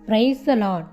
Praise the Lord.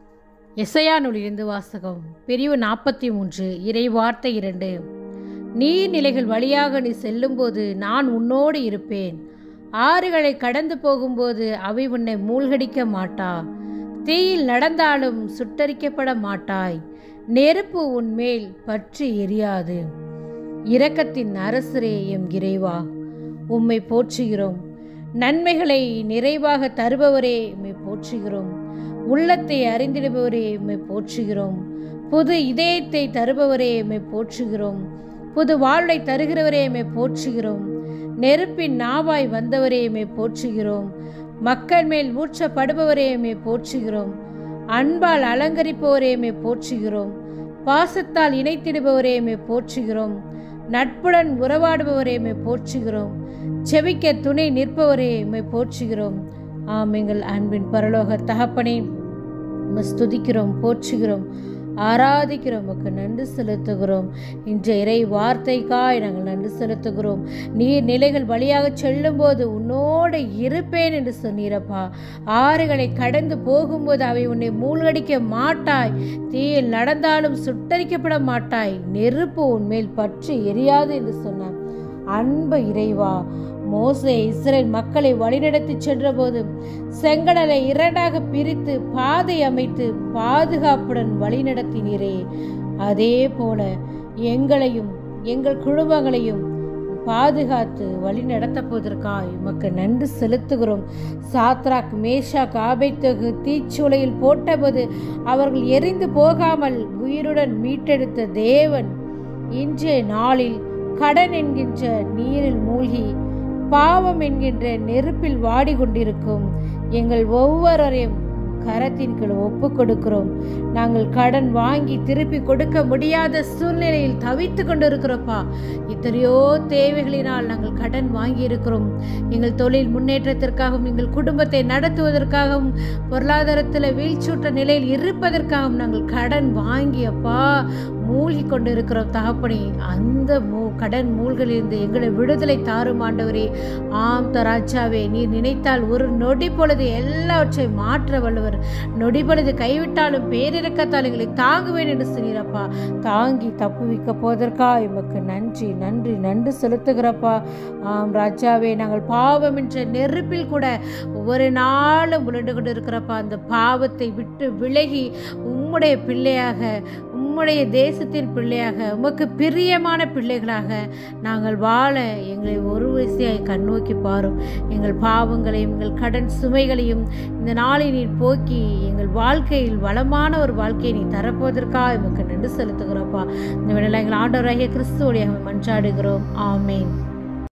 Isaiah நூலிலிருந்து வாசகம். பிரிவு 43. இறை வார்த்தை 2. நீர்நிலைகள் வழியாக நீ செல்லும்போது நான் உன்னோடு இருப்பேன். ஆறுகளை கடந்து போகும்போது அவை உன்னை மூழ்கடிக்க மாட்டா. தீயில் நடந்தாலும் சுட்டரிக்கப்பட மாட்டாய். நெருப்பு உன்மேல் பற்றி எரியாது. இரக்கத்தின் அரசரே எம் இறைவா, உம்மை போற்றுகிறோம். நன்மைகளை நிறைவாக தருபவரே உம்மை போற்றுகிறோம். உள்ளத்தை அறிந்திடுபவரே உம்மை போற்றுகிறோம். புது இதயத்தை தருபவரே உம்மை போற்றுகிறோம். புது வாழ்வை தருகிறவரே உம்மை போற்றுகிறோம். நெருப்பின் நாவாய் வந்தவரே உம்மை போற்றுகிறோம். மக்கள் மேல் ஊற்றப்படுபவரே உம்மை போற்றுகிறோம். அன்பால் அலங்கரிப்பவரே உம்மை போற்றுகிறோம். பாசத்தால் இணைத்திடுபவரே உம்மை போற்றுகிறோம். நட்புடன் உறவாடுபவரே உம்மை போற்றுகிறோம். செவிக்க துணை நிற்பவரே உம்மை போற்றுகிறோம். எங்கள் அன்பின் பரலோக தகப்பனே, ஸ்துதிக்கிறோம், போற்றுகிறோம், ஆராதிக்கிறோம், உமக்கு நன்றி செலுத்துகிறோம். இன்றைய இறை வார்த்தைக்காய் நாங்கள் நன்றி செலுத்துகிறோம். நீர் நிலைகள் வழியாக செல்லும்போது உன்னோடு இருப்பேன் என்று சொன்னீரப்பா. ஆறுகளை கடந்து போகும்போது அவை உன்னை மூழ்கடிக்க மாட்டாய். தீயில் நடந்தாலும் சுட்டரிக்கப்பட மாட்டாய். நெருப்பு உன்மேல் பற்றி எரியாது என்று சொன்னார். அன்பு இறைவா, மோசே இஸ்ரேல் மக்களை வழிநடத்தி சென்றபோது செங்கடலை இரண்டாக பிரித்து பாதை அமைத்து பாதுகாப்புடன் வழிநடத்தினீரே, அதே போல எங்களையும் எங்கள் குடும்பங்களையும் பாதுகாத்து வழி நடத்தப்போவதற்காய் உமக்கு நன்றி செலுத்துகிறோம். சாத்ராக், மேஷாக், ஆபேத்நேகோ தீச்சூளையில் போட்டபோது அவர்கள் எரிந்து போகாமல் உயிருடன் மீட்டெடுத்த தேவன், இன்றைய நாளில் கடன் என்கின்ற நீரில் மூழ்கி பாவம் என்கின்ற நெருப்பில் வாடிக்கொண்டிருக்கும் எங்கள் ஒவ்வொருவரையும் கரத்தின் கீழ் ஒப்பு கொடுக்கிறோம். நாங்கள் கடன் வாங்கி திருப்பி கொடுக்க முடியாத சூழ்நிலையில் தவித்து கொண்டிருக்கிறோப்பா. எத்தனையோ தேவைகளினால் நாங்கள் கடன் வாங்கி இருக்கிறோம். எங்கள் தொழில் முன்னேற்றத்திற்காகவும், எங்கள் குடும்பத்தை நடத்துவதற்காகவும், பொருளாதாரத்தில் வீழ்ச்சியுற்ற நிலையில் இருப்பதற்காகவும் நாங்கள் கடன் வாங்கி அப்பா மூழ்கி கொண்டிருக்கிறோம் தகப்பனே. அந்த கடன் மூழ்கிலிருந்து எங்களை விடுதலை தாரும் ஆண்டவரே. ஆம் தராஜாவே, நீர் நினைத்தால் ஒரு நொடி பொழுது எல்லாவற்றையும் மாற்ற வல்லவர். நொடி பொழுது கைவிட்டாலும் பேரிரக்கத்தால் எங்களை தாங்குவேன் என்று சொன்னீரப்பா. தாங்கி தப்புவிக்க போவதற்கா எமக்கு நன்றி நன்றி நன்றி செலுத்துகிறப்பா. ஆம் ராஜாவே, நாங்கள் பாவம் என்ற நெருப்பில் கூட ஒவ்வொரு நாளும் உழண்டு கொண்டு இருக்கிறப்பா. அந்த பாவத்தை விட்டு விலகி உம்முடைய பிள்ளையாக, உம்முடைய தேசத்தின் பிள்ளையாக, உமக்கு பிரியமான பிள்ளைகளாக நாங்கள் வாழ எங்களை ஒரு விசையாய் கண்ணோக்கி பாரும். எங்கள் பாவங்களையும் எங்கள் கடன் சுமைகளையும் இந்த நாளை நீர் போக்கி எங்கள் வாழ்க்கையில் வளமான ஒரு வாழ்க்கையை நீ தரப்போவதற்காக எமக்கு நன்றி செலுத்துகிறோப்பா. இந்த வேளையில் எங்கள் ஆண்டவராகிய கிறிஸ்து வழியாக மன்றாடுகிறோம். ஆமேன்.